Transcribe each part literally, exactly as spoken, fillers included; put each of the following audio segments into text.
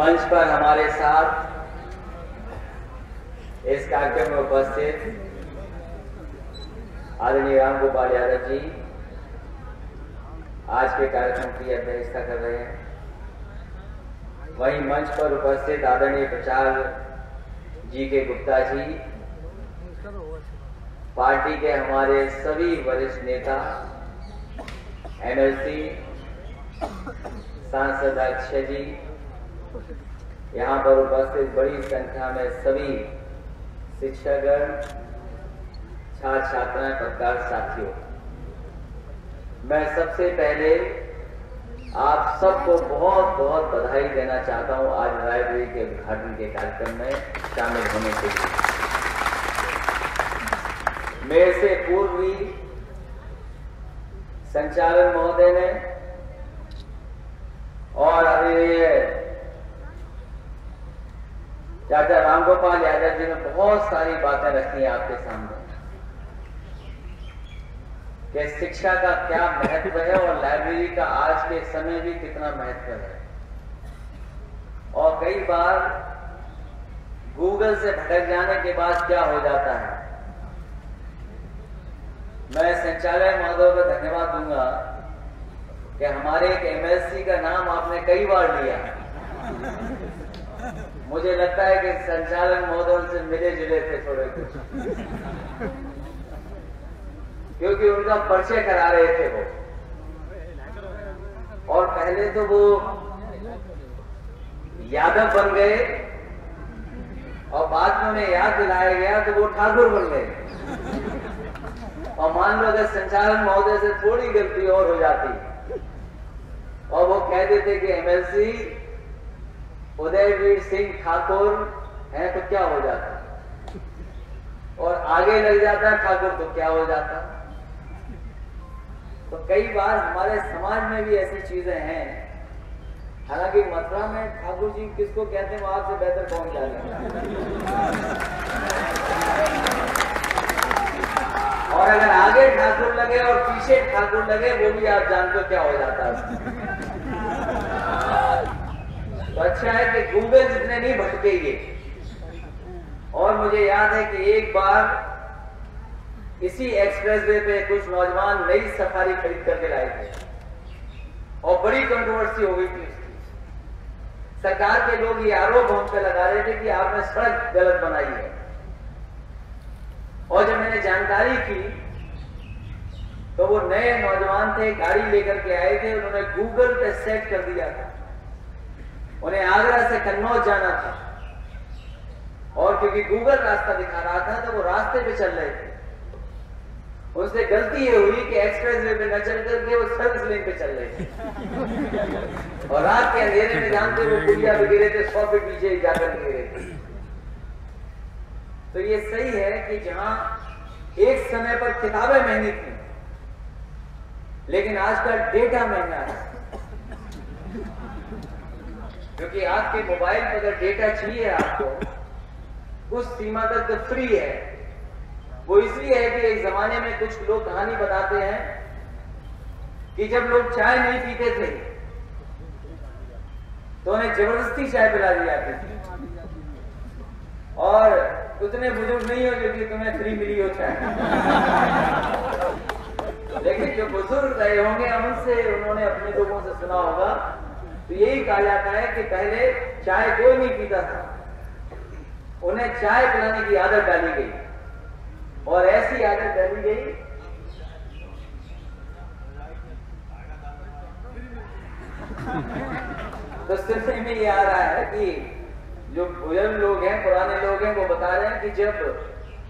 मंच पर हमारे साथ इस कार्यक्रम में उपस्थित आदरणीय राम गोपाल यादव जी आज के कार्यक्रम की अध्यक्षता कर रहे हैं। वहीं मंच पर उपस्थित आदरणीय प्रचार जी के गुप्ता जी, पार्टी के हमारे सभी वरिष्ठ नेता, एमएलसी, सांसद अक्षय जी, यहाँ पर उपस्थित बड़ी संख्या में सभी शिक्षकगण, छात्र छात्राएं, पत्रकार साथियों, मैं सबसे पहले आप सबको बहुत बहुत बधाई देना चाहता हूं आज लाइब्रेरी के उद्घाटन के कार्यक्रम में शामिल होने के लिए। मेरे से पूर्व भी संचालक महोदय ने और आदरणीय चाचा रामगोपाल यादव जी ने बहुत सारी बातें रखी हैं आपके सामने कि शिक्षा का क्या महत्व है और लाइब्रेरी का आज के समय भी कितना महत्व है। और कई बार गूगल से भटक जाने के बाद क्या हो जाता है। मैं संचालक महोदय को धन्यवाद दूंगा कि हमारे एक एमएलसी का नाम आपने कई बार लिया। मुझे लगता है कि संचालक महोदय से मिले जुले थे थोड़े कुछ, क्योंकि उनका परिचय करा रहे थे वो। और पहले तो वो यादव बन गए और बाद में उन्हें याद दिलाया गया तो वो ठाकुर बन गए। और मान लो अगर संचालक महोदय से थोड़ी गलती और हो जाती और वो कह देते कि एमएलसी उदयवीर सिंह ठाकुर है तो क्या हो जाता, और आगे लग जाता ठाकुर तो क्या हो जाता। तो कई बार हमारे समाज में भी ऐसी चीजें हैं। हालांकि मथुरा में ठाकुर जी किसको कहते हैं वो आपसे बेहतर कौन जानेगा। और अगर आगे ठाकुर लगे और पीछे ठाकुर लगे वो भी आप जानते हो क्या हो जाता है। तो अच्छा है कि गूगल जितने नहीं भटकेंगे। और मुझे याद है कि एक बार इसी एक्सप्रेसवे पे कुछ नौजवान नई सफारी खरीद करके लाए थे और बड़ी कंट्रोवर्सी हो गई थी उसकी। सरकार के लोग ये आरोप हम पे लगा रहे थे कि आपने सड़क गलत बनाई है। और जब मैंने जानकारी की तो वो नए नौजवान थे, गाड़ी लेकर के आए थे, उन्होंने गूगल पे सेट कर दिया था। उन्हें आगरा से कन्नौज जाना था और क्योंकि गूगल रास्ता दिखा रहा था तो वो रास्ते पे चल रहे थे। उनसे गलती ये हुई कि एक्सप्रेसवे पे न चल करके वो सर्विस लेन पे चल रहे थे और रात के अंधेरे में जानते वो पुलिया भी गिरे थे, सौ फीट नीचे जाकर गिरे थे। तो ये सही है कि जहां एक समय पर किताबें महंगी थी लेकिन आजकल डेटा महंगा है, क्योंकि आपके मोबाइल पर अगर डेटा चाहिए आपको उस सीमा तक तो फ्री है। वो इसलिए है कि एक जमाने में कुछ लोग कहानी बताते हैं कि जब लोग चाय नहीं पीते थे तो उन्हें जबरदस्ती चाय पिला दी जाती थी। और उतने बुजुर्ग नहीं हो क्योंकि तुम्हें फ्री मिली हो चाय। लेकिन जो बुजुर्ग रहे होंगे उनसे उन्होंने अपने लोगों से सुना होगा तो यही कहा जाता है कि पहले चाय कोई नहीं पीता था, उन्हें चाय पिलाने की आदत डाली गई और ऐसी आदत डाली गई तो सुनने में ये आ रहा है कि जो बुजुर्ग लोग हैं, पुराने लोग हैं, वो बता रहे हैं कि जब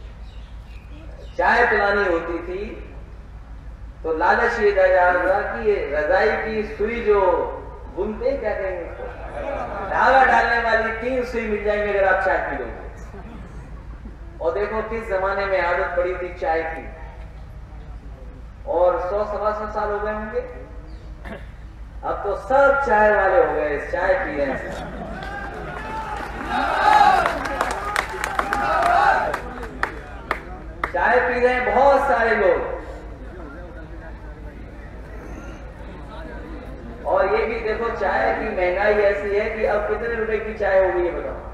चाय पिलानी होती थी तो लालच ये दिया था कि रजाई की सुई जो बुनते क्या कहेंगे उसको, धागा डालने वाली तीन सुई मिल जाएंगे अगर आप चाय पी लोगे। और देखो किस जमाने में आदत पड़ी थी चाय की, और सौ सवा सौ साल हो गए होंगे। अब तो सब चाय वाले हो गए, चाय पी रहे हैं। चाय पी रहे हैं बहुत सारे लोग। और ये भी देखो चाय की महंगाई महंगाई ऐसी है कि अब कितने रुपए की चाय होगी ये बताओ।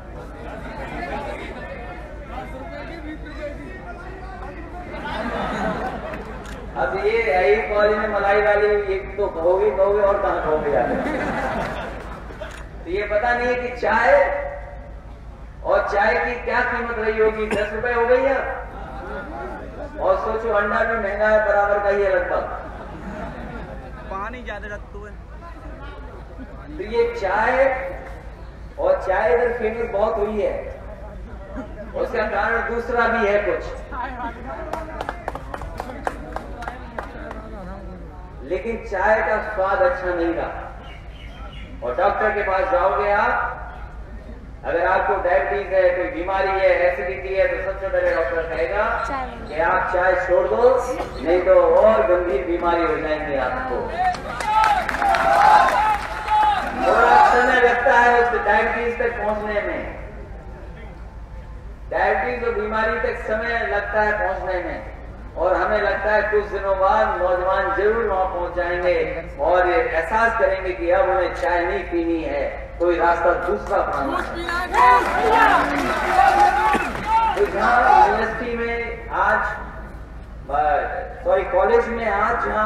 अब ये एक कॉलेज में मलाई वाली एक तो कहोगे कहोगे और कहाँ कहोगे यार। तो ये पता नहीं है कि चाय और चाय की क्या कीमत रही होगी, दस रुपए हो गई अब। और सोचो अंडा भी महंगा है, बराबर का ही है लगभग। पानी ज्यादा रखते हुए तो ये चाय और चाय इधर फेमस बहुत हुई है, उसका कारण दूसरा भी है कुछ, लेकिन चाय का स्वाद अच्छा नहीं रहा। और डॉक्टर के पास जाओगे आप, अगर आपको डायबिटीज है, कोई बीमारी है, एसिडिटी है, तो सबसे पहले डॉक्टर कहेगा कि आप चाय छोड़ दो, नहीं तो और गंभीर बीमारी हो जाएंगी आपको। थोड़ा समय लगता है उस डायबिटीज तक पहुंचने में, डायबिटीज और बीमारी तक समय लगता है पहुंचने में, और हमें लगता है कुछ दिनों बाद नौजवान जरूर वहां पहुंच जाएंगे और ये एहसास करेंगे कि अब उन्हें चाय नहीं पीनी है, कोई रास्ता दूसरा अपनाना है। तो जहाँ यूनिवर्सिटी में आज, सॉरी कॉलेज में आज जहाँ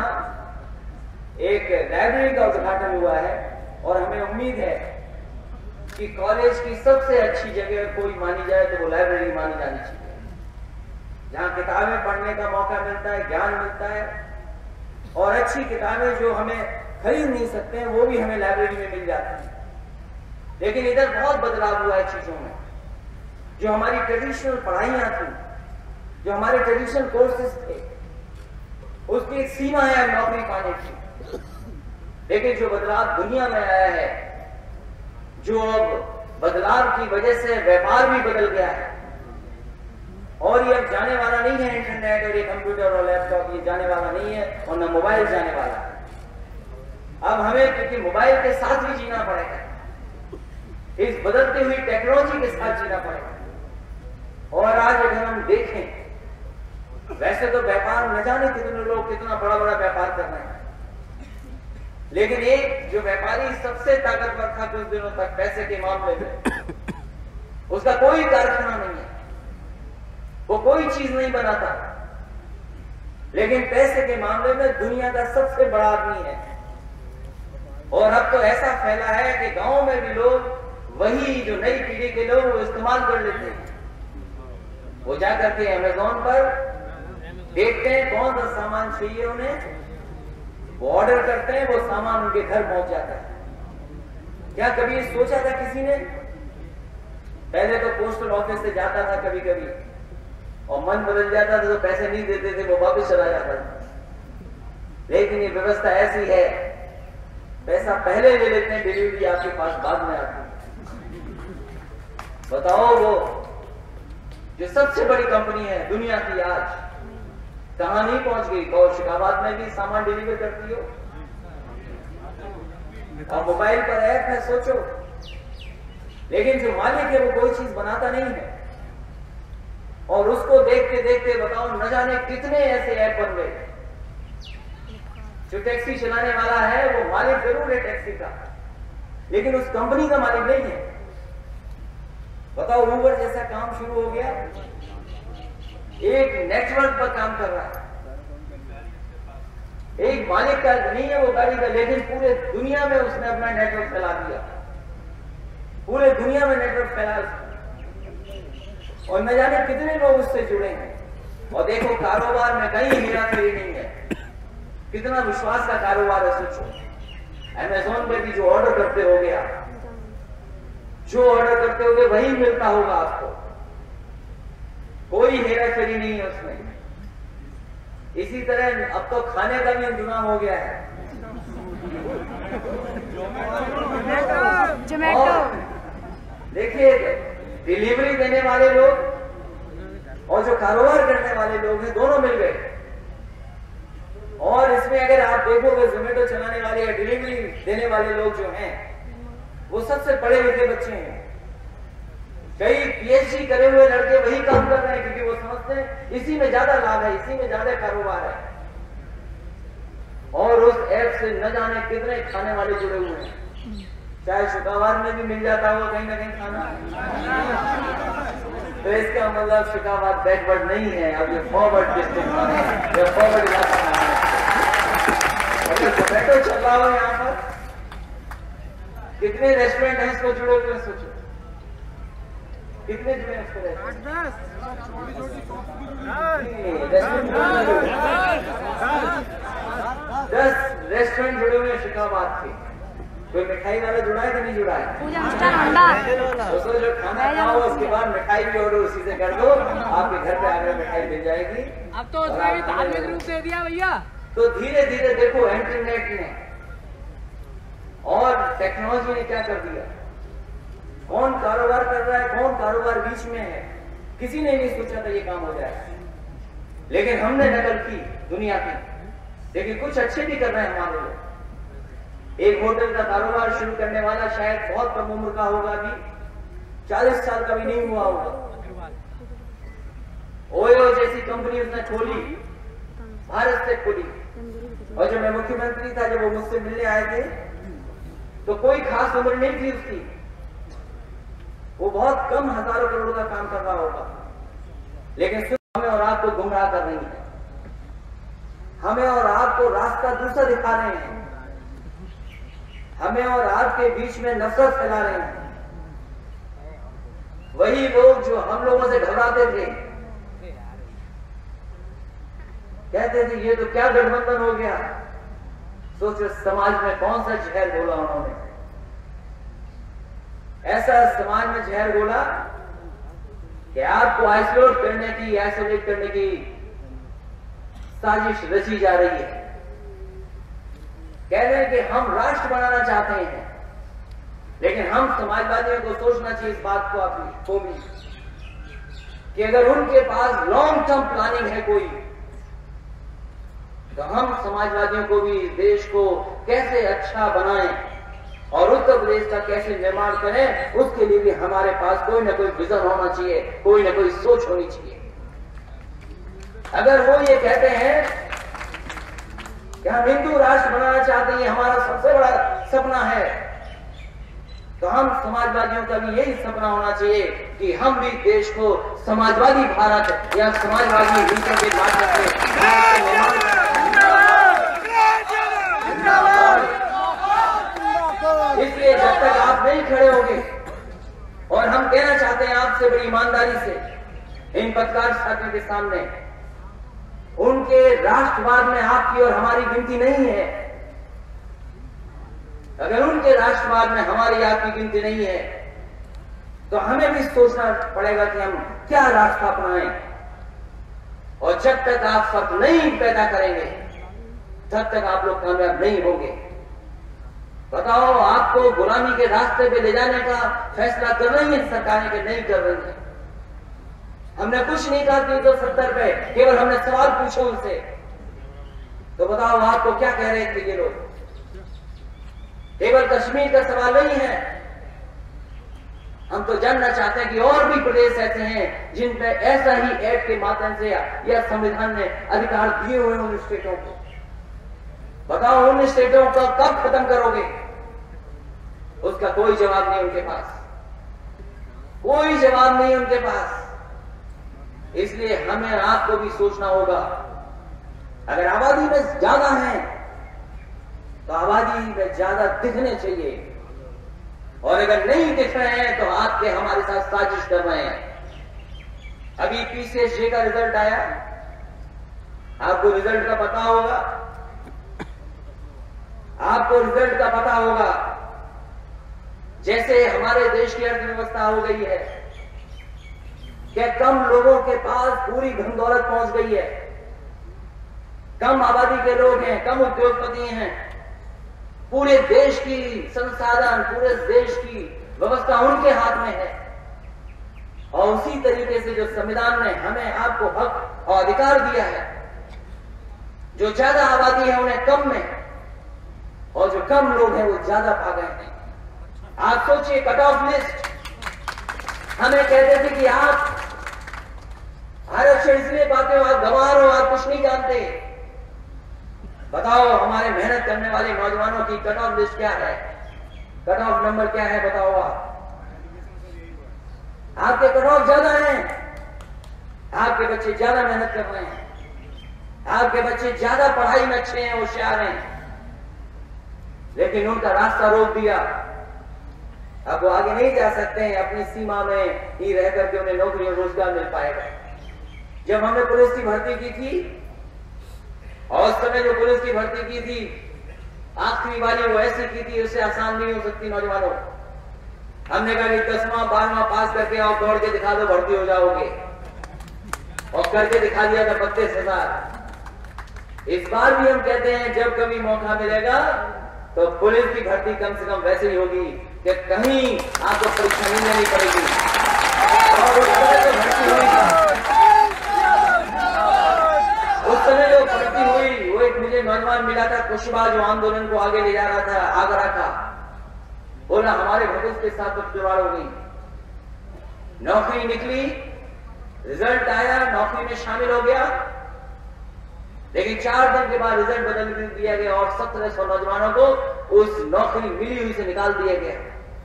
एक लाइब्रेरी का उद्घाटन हुआ है, और हमें उम्मीद है कि कॉलेज की सबसे अच्छी जगह कोई मानी जाए तो वो लाइब्रेरी मानी जानी चाहिए, जहाँ किताबें पढ़ने का मौका मिलता है, ज्ञान मिलता है, और अच्छी किताबें जो हमें खरीद नहीं सकते हैं वो भी हमें लाइब्रेरी में मिल जाती है। लेकिन इधर बहुत बदलाव हुआ है चीजों में। जो हमारी ट्रेडिशनल पढ़ाइयां थी, जो हमारे ट्रेडिशनल कोर्सेज थे, उसकी एक सीमा है नौकरी पाने की। लेकिन जो बदलाव दुनिया में आया है, जो अब बदलाव की वजह से व्यापार भी बदल गया है, और ये अब जाने वाला नहीं है इंटरनेट और ये कंप्यूटर और लैपटॉप, ये जाने वाला नहीं है, और न मोबाइल जाने वाला है। अब हमें क्योंकि मोबाइल के साथ भी जीना पड़ेगा, इस बदलती हुई टेक्नोलॉजी के साथ जीना पड़ेगा। और आज अगर हम देखें, वैसे तो व्यापार न जाने कितने लोग कितना बड़ा बड़ा व्यापार कर रहे हैं, लेकिन एक जो व्यापारी सबसे ताकतवर था कुछ दिनों तक पैसे के मामले में, उसका कोई कारखाना नहीं है, वो कोई चीज नहीं बनाता, लेकिन पैसे के मामले में दुनिया का सबसे बड़ा आदमी है। और अब तो ऐसा फैला है कि गांव में भी लोग वही जो नई पीढ़ी के लोग वो इस्तेमाल कर लेते हैं। वो जाकर के अमेज़न पर देखते हैं कौन सा सामान चाहिए उन्हें, वो ऑर्डर करते हैं, वो सामान उनके घर पहुंच जाता है। क्या कभी सोचा था किसी ने? पहले तो पोस्टल ऑफिस से जाता था कभी कभी, और मन बदल जाता था तो पैसे नहीं देते थे, वो वापस चला जाता था। लेकिन ये व्यवस्था ऐसी है, पैसा पहले ले लेते हैं, डिलीवरी आपके पास बाद में आती है। बताओ, वो जो सबसे बड़ी कंपनी है दुनिया की आज कहां नहीं पहुंच गई? कौशिकाबाद में भी सामान डिलीवर करती हो, और मोबाइल पर ऐप है, सोचो। लेकिन जो मालिक है वो कोई चीज बनाता नहीं है, और उसको देखते देखते बताओ न जाने कितने ऐसे ऐप बन गए। जो टैक्सी चलाने वाला है वो मालिक जरूर है टैक्सी का, लेकिन उस कंपनी का मालिक नहीं है। बताओ, उबर जैसा काम शुरू हो गया, एक नेटवर्क पर काम कर रहा है, एक मालिक का नहीं है वो गाड़ी का, लेकिन पूरे दुनिया में उसने अपना नेटवर्क फैला दिया, पूरे दुनिया में नेटवर्क फैला, और न जाने कितने लोग उससे जुड़े हैं। और देखो, कारोबार में कहीं हेराफेरी नहीं है, कितना विश्वास का कारोबार है। सोचो, अमेज़न पे भी जो ऑर्डर करते होगे आप, जो ऑर्डर करते होगे वही मिलता होगा आपको, कोई हेराफेरी नहीं है उसमें। इसी तरह अब तो खाने का भी इंतजाम हो गया है, जोमेटो। देखिए, डिलीवरी देने वाले लोग और जो कारोबार करने वाले लोग हैं, दोनों मिल गए। और इसमें अगर आप देखोगे, जोमेटो चलाने वाले या डिलीवरी देने वाले लोग जो हैं, वो सबसे पढ़े लिखे बच्चे हैं। कई पीएचडी करे हुए लड़के वही काम कर रहे हैं, क्योंकि वो समझते हैं इसी में ज्यादा लाभ है, इसी में ज्यादा कारोबार है। और उस ऐप से न जाने कितने खाने वाले जुड़े हुए हैं। चाहे शुक्रवार में भी मिल जाता होगा कहीं ना कहीं खाना। तो इसका मतलब शुक्रवार बैकवर्ड नहीं है, अब ये फॉरवर्ड डिस्ट्रिक्ट या फॉरवर्ड इलाका है। अगर जोमेटो चल रहा हो यहाँ पर, कितने रेस्टोरेंट हैं इसको जुड़े हुए सोचो, कितने जुड़े हैं इसको रेस्टोरेंट? दस रेस्टोरेंट जुड़े हुए हैं शिकाबाद के। कोई मिठाई वाला जुड़ा है कि नहीं जुड़ा है? दोस्तों जो खाना खाओ उसके बाद मिठाई भी ऑर्डर उसी से कर दो, आपके घर पे आकर मिठाई मिल जाएगी। अब तो उसने भी धार्मिक रूप दे दिया भैया। तो धीरे धीरे देखो इंटरनेट ने और टेक्नोलॉजी ने क्या कर दिया। कौन कारोबार कर रहा है, कौन कारोबार बीच में है, किसी ने नहीं सोचा था ये काम हो जाए, लेकिन हमने नकल की दुनिया की। लेकिन कुछ अच्छे भी कर रहे हैं हमारे लोग। एक होटल का कारोबार शुरू करने वाला शायद बहुत कम उम्र का होगा, अभी चालीस साल का भी नहीं हुआ होगा। ओयो जैसी कंपनी उसने खोली, भारत से खोली। और जब मैं मुख्यमंत्री था, जब वो मुझसे मिलने आए थे, तो कोई खास उम्र नहीं थी उसकी। वो बहुत कम हजारों करोड़ का काम कर रहा होगा, लेकिन सिर्फ हमें और आपको गुमराह कर रही है, हमें और आपको रास्ता दूसरा दिखा रहे हैं, हमें और आपके बीच में नफरत फैला रहे हैं। वही लोग जो हम लोगों से घबराते थे, कहते थे ये तो क्या गठबंधन हो गया, सोचो समाज में कौन सा जहर घोला उन्होंने। ऐसा समाज में जहर घोला कि आपको आइसोलेट करने की आइसोलेट करने की साजिश रची जा रही है। कह रहे हैं कि हम राष्ट्र बनाना चाहते हैं, लेकिन हम समाजवादियों को सोचना चाहिए इस बात को आपको भी कि अगर उनके पास लॉन्ग टर्म प्लानिंग है कोई, तो हम समाजवादियों को भी देश को कैसे अच्छा बनाएं और उत्तर प्रदेश का कैसे निर्माण करें, उसके लिए भी हमारे पास कोई ना कोई विजन होना चाहिए, कोई ना कोई सोच होनी चाहिए। अगर वो ये कहते हैं कि हम हिंदू राष्ट्र बनाना चाहते हैं, हमारा सबसे बड़ा सपना है, तो हम समाजवादियों का भी यही सपना होना चाहिए कि हम भी देश को समाजवादी भारत या समाजवादी नीतियों के माध्यम से निर्माण करें। इसलिए जब तक आप नहीं खड़े होंगे, और हम कहना चाहते हैं आपसे बड़ी ईमानदारी से इन पत्रकार साथियों के सामने, उनके राष्ट्रवाद में आपकी और हमारी गिनती नहीं है। अगर उनके राष्ट्रवाद में हमारी आपकी गिनती नहीं है, तो हमें भी सोचना पड़ेगा कि हम क्या रास्ता अपनाएं। और जब तक आप फर्क नहीं पैदा करेंगे, तब तक आप लोग कामयाब नहीं होंगे। बताओ, आपको गुलामी के रास्ते पे ले जाने का फैसला कर रही है सरकारें कि नहीं कर रही है? हमने कुछ नहीं कहा तीन सौ सत्तर पे, केवल हमने सवाल पूछा उनसे। तो बताओ आपको क्या कह रहे थे ये लोग? केवल कश्मीर का सवाल नहीं है, हम तो जानना चाहते हैं कि और भी प्रदेश ऐसे हैं जिन पे ऐसा ही एक्ट के माध्यम से या संविधान ने अधिकार दिए हुए उन स्टेटों को। बताओ उन स्टेटों को कब खत्म करोगे? उसका कोई जवाब नहीं उनके पास, कोई जवाब नहीं उनके पास। इसलिए हमें आपको भी सोचना होगा, अगर आबादी में ज्यादा है तो आबादी में ज्यादा दिखने चाहिए, और अगर नहीं दिख रहे हैं तो आपके हमारे साथ साजिश कर रहे हैं। अभी पीसीएसजे का रिजल्ट आया, आपको रिजल्ट का पता होगा, आपको रिजल्ट का पता होगा। जैसे हमारे देश की अर्थव्यवस्था हो गई है, क्या कम लोगों के पास पूरी धन दौलत पहुंच गई है, कम आबादी के लोग हैं, कम उद्योगपति हैं, पूरे देश की संसाधन, पूरे देश की व्यवस्था उनके हाथ में है। और उसी तरीके से जो संविधान ने हमें आपको हक और अधिकार दिया है, जो ज्यादा आबादी है उन्हें कम में, और जो कम लोग हैं वो ज्यादा पा गए हैं। आप सोचिए, कट ऑफ लिस्ट हमें कहते थे कि आप आरक्षण इसलिए पाते हो, आप गंवार हो, आप कुछ नहीं जानते। बताओ हमारे मेहनत करने वाले नौजवानों की कट ऑफ लिस्ट क्या है? कट ऑफ नंबर क्या है बताओ आप? आपके कट ऑफ ज्यादा हैं, आपके बच्चे ज्यादा मेहनत कर रहे हैं, आपके बच्चे ज्यादा पढ़ाई में अच्छे हैं, होशियार हैं, लेकिन उनका रास्ता रोक दिया। अब वो आगे नहीं जा सकते हैं, अपनी सीमा में ही रह करके उन्हें नौकरी और रोजगार मिल पाएगा। जब हमने पुलिस की भर्ती की थी, और उस समय जो पुलिस की भर्ती की थी आखिरी वाली वो ऐसी की थी, उससे आसान नहीं हो सकती नौजवानों। हमने कहा कि दसवां बारहवां पास करके और दौड़ के दिखा दो भर्ती हो जाओगे, और करके दिखा दिया था बत्तीस हजार। इस बार भी हम कहते हैं जब कभी मौका मिलेगा तो पुलिस की भर्ती कम से कम वैसे ही होगी कि कहीं आपको परीक्षा नहीं लेनी पड़ेगी। और उस समय जो भर्ती हुई उस समय जो भर्ती हुई वो एक मुझे नौजवान मिला था कुशवाहा, जो आंदोलन को आगे ले जा रहा था आगरा का। बोला हमारे भविष्य के साथ तो खिलवाड़ हो गई। नौकरी निकली, रिजल्ट आया, नौकरी में शामिल हो गया, लेकिन चार दिन के बाद रिजल्ट बदल दिया गया और सत्रह सौ नौजवानों को उस नौकरी मिली हुई से निकाल दिया गया।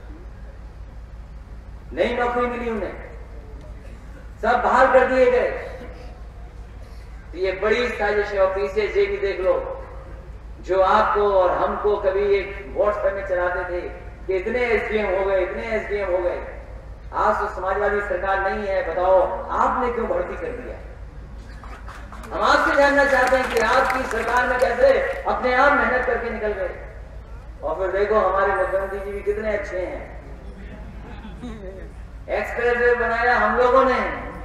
नई नौकरी मिली उन्हें, सब बाहर कर दिए गए। तो ये बड़ी साजिश है। और पीछे जे भी देख लो, जो आपको और हमको कभी एक व्हाट्सएप में चलाते थे कि इतने एसडीएम हो गए, इतने एसडीएम हो गए। आज तो समाजवादी सरकार नहीं है, बताओ आपने क्यों भर्ती कर दिया? हम आपसे जानना चाहते हैं कि आपकी सरकार में कैसे अपने आप मेहनत करके निकल गए। और फिर देखो हमारे मुख्यमंत्री जी भी कितने अच्छे हैं। एक्सप्रेस वे बनाया हम लोगों ने,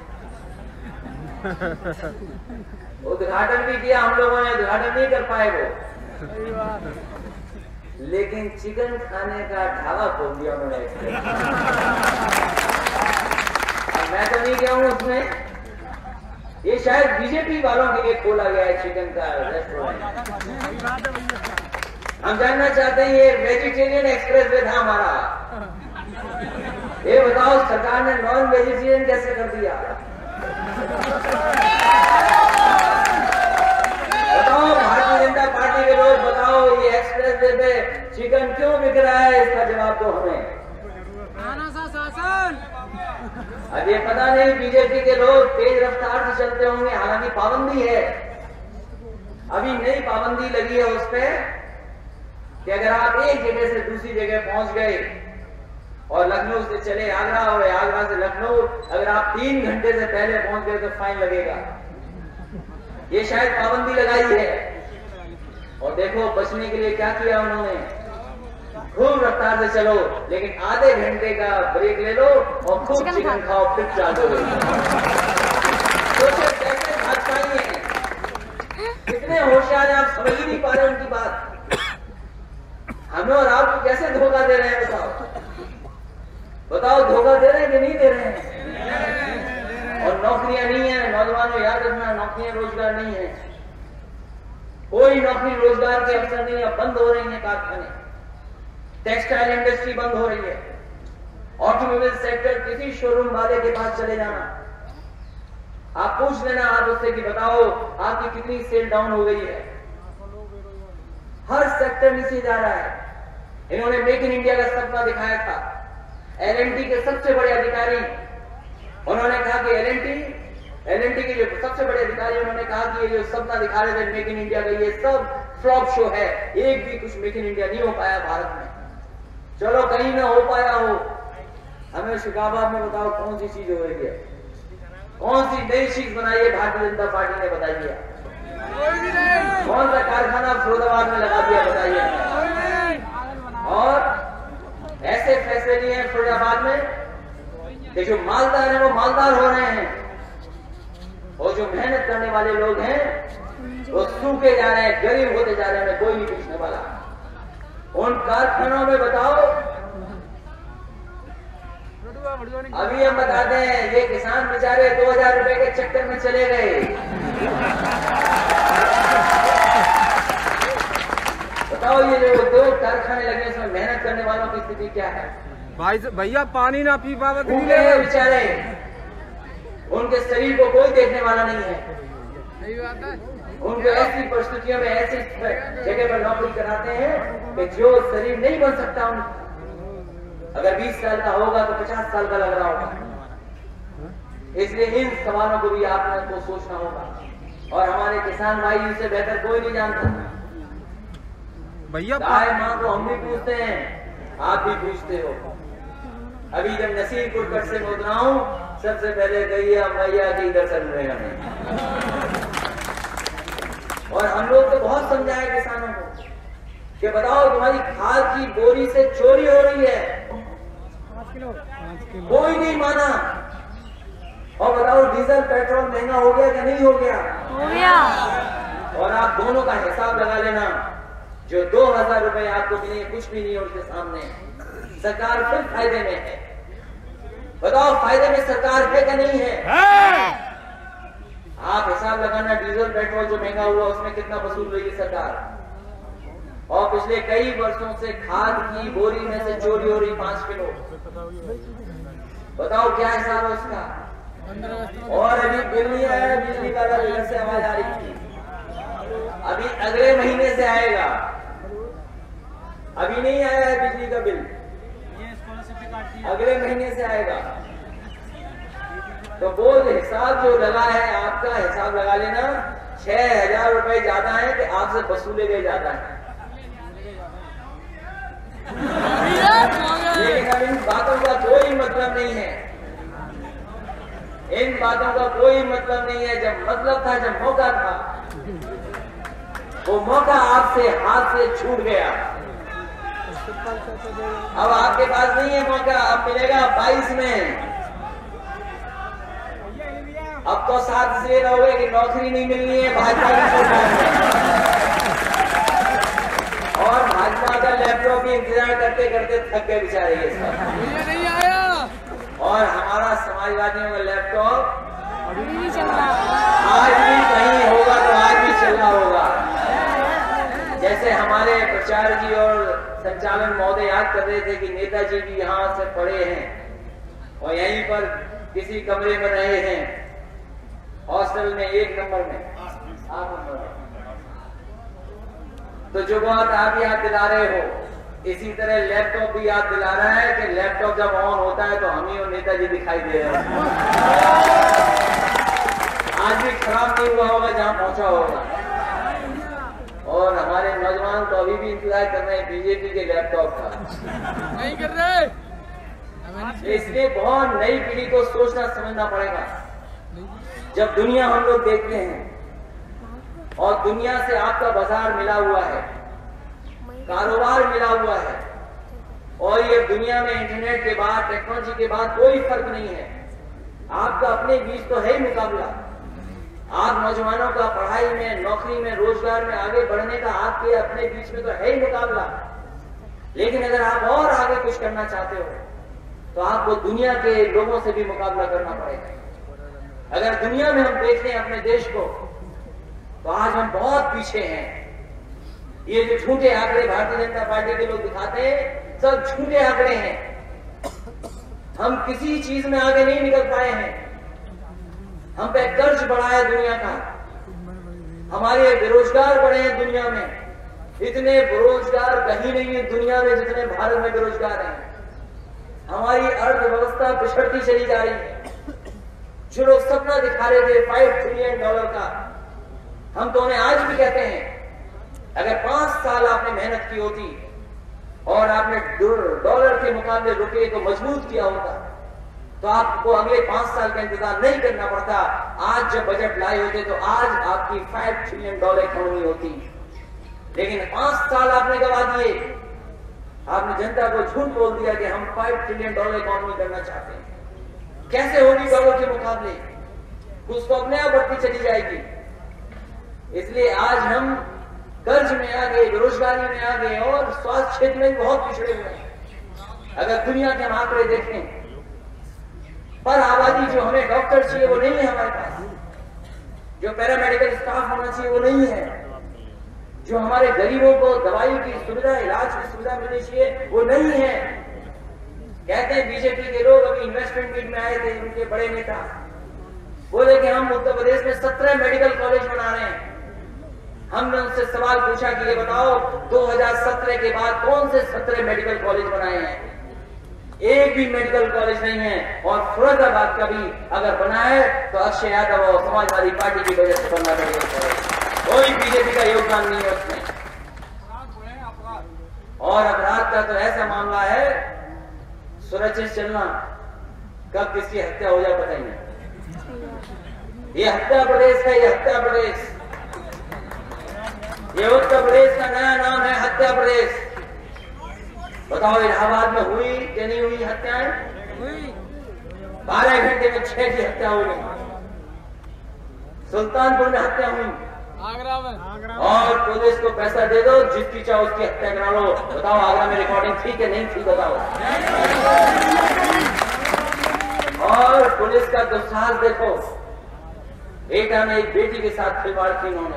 उद्घाटन भी किया हम लोगों ने, उद्घाटन नहीं कर पाए वो, लेकिन चिकन खाने का ढाबा खोल दिया उन्होंने। मैं तो नहीं गया हूं उसमें, ये शायद बीजेपी वालों के लिए खोला गया है चिकन का रेस्टोरेंट। हम जानना चाहते हैं ये वेजिटेरियन एक्सप्रेस वे था हमारा, ये बताओ सरकार ने नॉन वेजिटेरियन कैसे कर दिया? बताओ भारतीय जनता पार्टी के लोग, बताओ ये एक्सप्रेस वे पे चिकन क्यों बिक रहा है? इसका जवाब दो हमें। शासन अब ये पता नहीं बीजेपी के लोग तेज रफ्तार से चलते होंगे, हालांकि पाबंदी है, अभी नई पाबंदी लगी है उस पर कि अगर आप एक जगह से दूसरी जगह पहुंच गए और लखनऊ से चले आगरा और आगरा से लखनऊ, अगर आप तीन घंटे से पहले पहुंच गए तो फाइन लगेगा। ये शायद पाबंदी लगाई है। और देखो बचने के लिए क्या किया उन्होंने, खूब रफ्तार से चलो, लेकिन आधे घंटे का ब्रेक ले लो और खूब चिकन खाओ, फिर चालू हो। सोचो कैसे भाजपाई हैं, कितने होशियार हैं, आप समझ ही नहीं पा रहे उनकी बात। हमें और आपको कैसे धोखा दे रहे हैं बताओ? बताओ धोखा दे रहे हैं कि नहीं दे रहे हैं? और नौकरियां नहीं है नौजवानों, याद रखना, नौकरियां रोजगार नहीं है, कोई नौकरी रोजगार के अवसर नहीं है। बंद हो रही है कारखाने, टेक्सटाइल इंडस्ट्री बंद हो रही है, ऑटोमोबाइल सेक्टर, किसी शोरूम वाले के पास चले जाना, आप पूछ लेना आप उससे कि बताओ आपकी कितनी सेल डाउन हो गई है। हर सेक्टर नीचे जा रहा है। इन्होंने मेक इन इंडिया का सपना दिखाया था, एल एंड टी के सबसे बड़े अधिकारी उन्होंने कहा कि L and T L and T के जो सबसे बड़े अधिकारी उन्होंने कहा कि ये जो सपना दिखा रहे थे मेक इन इंडिया का, ये सब फ्लॉप शो है, एक भी कुछ मेक इन इंडिया नहीं हो पाया भारत में। चलो कहीं ना हो पाया हो, हमें शिकाबाद में बताओ कौन सी चीज हो रही है, कौन सी नई चीज बनाई है भारतीय जनता पार्टी ने, बताइए। कौन सा कारखाना फिरोजाबाद में लगा दिया, बताइए। और ऐसे फैसले लिए हैं फिरोजाबाद में कि जो मालदार है वो मालदार हो रहे हैं, और जो मेहनत करने वाले लोग हैं वो सूखे जा रहे हैं, गरीब होते जा रहे हैं, कोई नहीं पूछने वाला। उन कारखानों में बताओ, अभी हम बताते हैं ये किसान बेचारे दो हजार रुपए के चक्कर में चले गए। बताओ ये जो उद्योग कारखाने लगे उसमें मेहनत करने वालों की स्थिति क्या है? भाई भैया पानी ना पी पावे बेचारे, उनके शरीर को कोई देखने वाला नहीं है। सही बात है। उनको ऐसी परिस्थितियों में ऐसी जगह पर नौकरी कराते हैं कि जो शरीर नहीं बन सकता उनका, अगर बीस साल का होगा तो पचास साल का लग रहा होगा। इसलिए इन सवालों को भी आपने को सोचना होगा और हमारे किसान भाई इनसे बेहतर कोई नहीं जानता। भैया गाय मां को हम भी पूछते हैं, आप भी पूछते हो। अभी जब नसीबपुर कट से मैं उतरा हूं, सबसे पहले कहिए मैया के दर्शन हुए हमें। और हम लोग तो बहुत समझाए किसानों को कि बताओ तुम्हारी खाद की बोरी से चोरी हो रही है, कोई नहीं माना। और बताओ डीजल पेट्रोल महंगा हो गया कि नहीं हो गया? हो गया। और आप दोनों का हिसाब लगा लेना, जो दो हजार रुपए आपको मिले कुछ भी नहीं उनके सामने। सरकार फिर फायदे में है। बताओ फायदे में सरकार है कि नहीं है? है। आप हिसाब लगाना, डीजल पेट्रोल जो महंगा हुआ उसमें कितना वसूल रही है सरकार। और पिछले कई वर्षों से खाद की बोरी में से चोरी हो रही पांच किलो। बताओ क्या हिसाब है उसका? और अभी बिल नहीं आया, बिजली वाला बिल से आवाज आ रही थी, अभी अगले महीने से आएगा। अभी नहीं आया है बिजली का बिल, अगले महीने से आएगा। तो वो हिसाब जो लगा है, आपका हिसाब लगा लेना, छह हजार रुपए ज्यादा है कि आपसे वसूले गए ज्यादा है। लेकिन अब इन बातों का कोई मतलब नहीं है, इन बातों का कोई मतलब नहीं है। जब मतलब था, जब मौका था, वो मौका आपसे हाथ से छूट गया। अब आपके पास नहीं है मौका, अब मिलेगा बाईस में। अब तो साथ इसलिए रहोगे कि नौकरी नहीं मिलनी है भाजपा की सरकार में, और भाजपा का लैपटॉप भी इंतजार करते करते थक गए बेचारे ये सब। नहीं आया। और हमारा समाजवादियों का लैपटॉप अभी भी चल रहा है। आज भी कहीं होगा तो आज भी चल रहा होगा। जैसे हमारे प्रचार जी और संचालन महोदय याद कर रहे थे कि नेताजी भी यहाँ से पढ़े हैं और यहीं पर किसी कमरे में रहे हैं, हॉस्टल में एक नंबर में, आठ नंबर में। तो जो बात आप याद दिला रहे हो, इसी तरह लैपटॉप भी याद दिला रहा है कि लैपटॉप जब ऑन होता है तो हम ही और नेताजी दिखाई दे रहे हैं। आज भी खराब नहीं हुआ होगा जहां पहुंचा होगा। और हमारे नौजवान तो अभी भी इंतजार कर रहे हैं बीजेपी के लैपटॉप का, नहीं कर रहे। इसलिए बहुत नई पीढ़ी को सोचना समझना पड़ेगा। जब दुनिया हम लोग देखते हैं और दुनिया से आपका बाजार मिला हुआ है, कारोबार मिला हुआ है, और ये दुनिया में इंटरनेट के बाद, टेक्नोलॉजी के बाद कोई फर्क नहीं है। आपका अपने बीच तो है ही मुकाबला। आप नौजवानों का पढ़ाई में, नौकरी में, रोजगार में आगे बढ़ने का आपके अपने बीच में तो है ही मुकाबला। लेकिन अगर आप और आगे कुछ करना चाहते हो तो आपको दुनिया के लोगों से भी मुकाबला करना पड़ेगा। अगर दुनिया में हम देखें अपने देश को तो आज हम बहुत पीछे हैं। ये जो झूठे आंकड़े भारतीय जनता पार्टी के लोग दिखाते हैं, सब झूठे आंकड़े हैं। हम किसी चीज में आगे नहीं निकल पाए हैं। हम पे कर्ज बढ़ा है दुनिया का, हमारे बेरोजगार बढ़े हैं दुनिया में। इतने बेरोजगार कहीं नहीं है दुनिया में जितने भारत में बेरोजगार हैं। हमारी अर्थव्यवस्था पिछड़ती चली जा रही है। जो लोग सपना दिखा रहे थे फाइव ट्रिलियन डॉलर का, हम तो उन्हें आज भी कहते हैं अगर पांच साल आपने मेहनत की होती और आपने डॉलर के मुकाबले रुपये को मजबूत किया होता तो आपको अगले पांच साल का इंतजार नहीं करना पड़ता। आज जब बजट लाए होते तो आज आपकी फाइव ट्रिलियन डॉलर इकोनॉमी होती। लेकिन पांच साल आपने गवा दिए। आपने जनता को झूठ बोल दिया कि हम फाइव ट्रिलियन डॉलर इकोनॉमी करना चाहते हैं। कैसे होगी डॉलर के मुकाबले? कुछ तो अपने आप बढ़ती चली जाएगी। इसलिए आज हम कर्ज में आ गए, बेरोजगारी में आ गए और स्वास्थ्य क्षेत्र में बहुत पिछड़े हुए हैं। अगर दुनिया के हम आंकड़े देखें, पर आबादी जो हमें डॉक्टर चाहिए वो नहीं है हमारे पास, जो पैरामेडिकल स्टाफ होना चाहिए वो नहीं है, जो हमारे गरीबों को दवाई की सुविधा, इलाज की सुविधा मिलनी चाहिए वो नहीं है। कहते हैं बीजेपी के लोग, अभी इन्वेस्टमेंट मीट में आए थे उनके बड़े नेता, बोले कि हम उत्तर प्रदेश में सत्रह मेडिकल कॉलेज बना रहे हैं। हमने उनसे सवाल पूछा कि ये बताओ दो हज़ार सत्रह के बाद कौन से सत्रह मेडिकल कॉलेज बनाए हैं? एक भी मेडिकल कॉलेज नहीं है। और फिरोजाबाद का भी अगर बना है तो अक्षय यादव और समाजवादी पार्टी की वजह से बनना पड़ेगा, कोई बीजेपी का योगदान नहीं है उसमें। और अपराध का तो ऐसा मामला है, सुरक्षित चलना, कब किसकी हत्या हो जाए पता ही नहीं। ये हत्या प्रदेश है, ये हत्या प्रदेश, ये उत्तर प्रदेश का नया नाम है हत्या प्रदेश। बताओ इलाहाबाद में हुई कि नहीं हुई हत्याएं? बारह घंटे में छह की हत्या हो गई। सुल्तानपुर में हत्या हुई, आगरा में, और पुलिस को पैसा दे दो, जिसकी चाहो उसकी हत्या करा लो। बताओ आगरा में रिकॉर्डिंग थी कि नहीं थी? बताओ। और पुलिस का दुस्साहस देखो, बेटा ने एक बेटी के साथ खिलवाड़ की इन्होंने,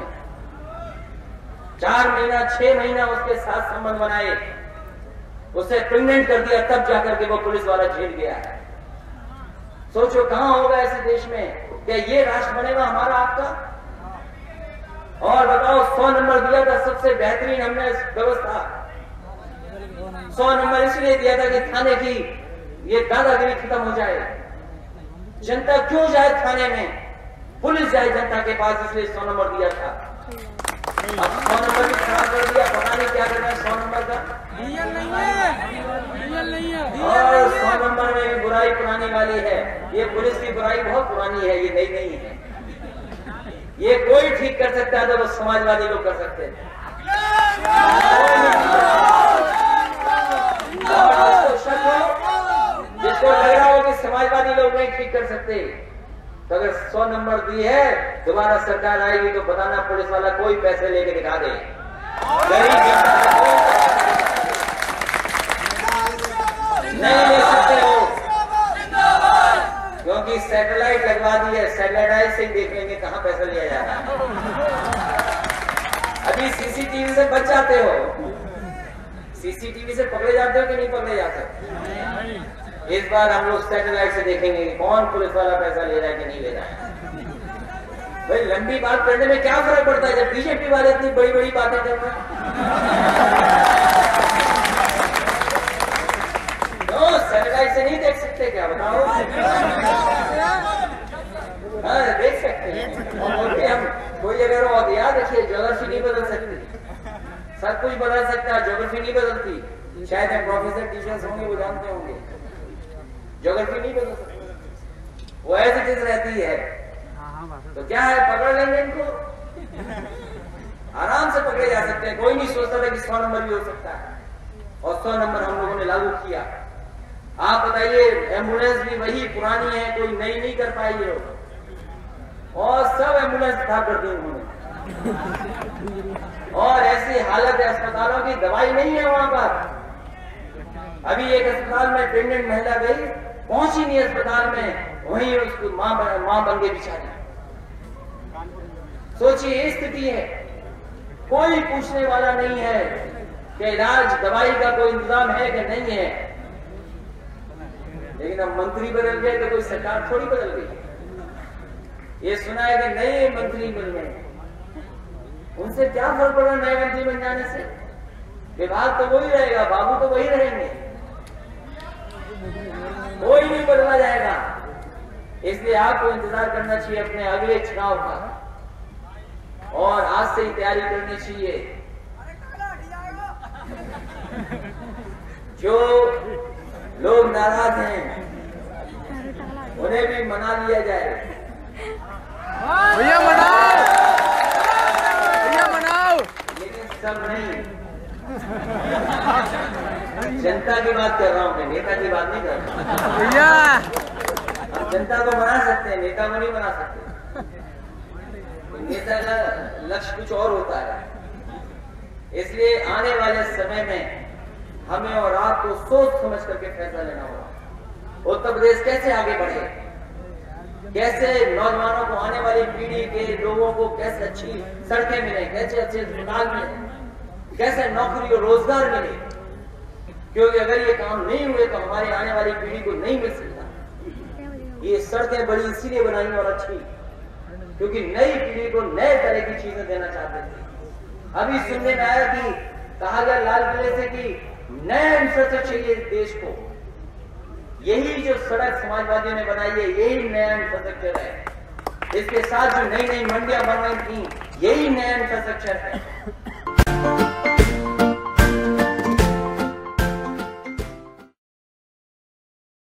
चार महीना छह महीना उसके साथ संबंध बनाए, उसे प्रेग्नेंट कर दिया, तब जाकर के वो पुलिस वाला जेल गया है। सोचो कहां होगा ऐसे देश में? क्या ये राष्ट्र बनेगा हमारा आपका? और बताओ सौ नंबर दिया था, सबसे बेहतरीन हमने व्यवस्था सौ नंबर इसलिए दिया था कि थाने की ये दादागिरी खत्म हो जाए। जनता क्यों जाए थाने में, पुलिस जाए जनता के पास, इसलिए सौ नंबर दिया था। अब सौ नंबर भी खराब कर दिया, पता नहीं क्या करना है सौ नंबर का। रियल नहीं है, रियल नहीं है, और सौ नंबर में भी बुराई पुरानी वाली है। ये पुलिस की बुराई बहुत पुरानी है, ये नई नहीं है। ये कोई ठीक कर सकता है तो वो समाजवादी लोग कर सकते हैं। जिसको शक हो, जिसको लग रहा हो कि समाजवादी लोग नहीं ठीक कर सकते, तो अगर सौ नंबर दी है, दोबारा सरकार आएगी तो बताना पुलिस वाला कोई पैसे लेके दिखा दे। गरीब नहीं ले सकते हो, क्योंकि सैटेलाइट लगवा दी है, सैटेलाइट से ही देख लेंगे कहां पैसा लिया जा रहा है। अभी सीसीटीवी से बच जाते हो, सीसीटीवी से पकड़े जाते हो कि नहीं पकड़े जाते? इस बार हम लोग सैटेलाइट से देखेंगे कि कौन पुलिस वाला पैसा ले रहा है कि नहीं ले रहा है। भाई लंबी बात करने में क्या फर्क पड़ता है जब बीजेपी वाले इतनी बड़ी बड़ी बातें कर रहे हैं? सैटेलाइट से नहीं देख सकते क्या? बताओ। हाँ देख सकते हैं। और बोलते हम कोई अगर हो याद रखिए, ज्योग्राफी नहीं बदल सकती, सब कुछ बदल सकता है, ज्योग्राफी नहीं बदलती। शायद हम प्रोफेसर टीचर्स होंगे वो जानते होंगे, ज्योग्राफी नहीं बदल सकती, वो ऐसी चीज रहती है। तो क्या है, पकड़ लेंगे इनको, आराम से पकड़े जा सकते हैं। कोई नहीं सोचता था कि सौ नंबर भी हो सकता है, और सौ नंबर हम लोगों ने लागू किया। आप बताइए, एम्बुलेंस भी वही पुरानी है, कोई नई नहीं कर पाई है, और सब एम्बुलेंस खराब कर दी उन्होंने। और ऐसी हालत है अस्पतालों की, दवाई नहीं है वहां पर। अभी एक अस्पताल में प्रेग्नेंट महिला गई, पहुंची नहीं अस्पताल में, वहीं उसको मां मां बन गई बेचारी। सोचिए ये स्थिति है, कोई पूछने वाला नहीं है कि इलाज दवाई का कोई इंतजाम है कि नहीं है। लेकिन अब मंत्री बदल गए तो कोई सरकार थोड़ी बदल गई। ये सुना है कि नए मंत्री मिल गए, उनसे क्या फर्क पड़ा नए मंत्री बन जाने से? विभाग तो वही रहेगा, बाबू तो वही रहेंगे, कोई नहीं बदला जाएगा। इसलिए आपको इंतजार करना चाहिए अपने अगले चुनाव का, और आज से ही तैयारी करनी चाहिए। जो लोग नाराज हैं उन्हें भी मना लिया जाए। भैया मनाओ, भैया मनाओ, लेकिन सब नहीं, जनता की बात कर रहा हूं मैं, नेता की बात नहीं कर रहा भैया। हम जनता को मना सकते हैं, नेता को नहीं बना सकते। नेता का लक्ष्य कुछ और होता है। इसलिए आने वाले समय में हमें और आपको सोच समझ करके फैसला लेना होगा। उत्तर प्रदेश कैसे आगे बढ़े, कैसे नौजवानों को, आने वाली पीढ़ी के लोगों को कैसे अच्छी सड़कें मिले, कैसे अच्छे अस्पताल मिले, कैसे नौकरी और रोजगार मिले। क्योंकि अगर ये काम नहीं हुए तो हमारी आने वाली पीढ़ी को नहीं मिल सकता। ये सड़कें बड़ी इसीलिए बनाई और अच्छी क्योंकि नई पीढ़ी को नए तरह की चीजें देना चाहते थे। अभी सुनने में आया कि कहा गया लाल किले से कि नया इंफ्रास्ट्रक्चर चाहिए देश को, यही जो सड़क समाजवादियों ने बनाई है, यही नया इंफ्रास्ट्रक्चर है। इसके साथ जो नई नई मंडियां बन रही थी, यही नया इंफ्रास्ट्रक्चर है।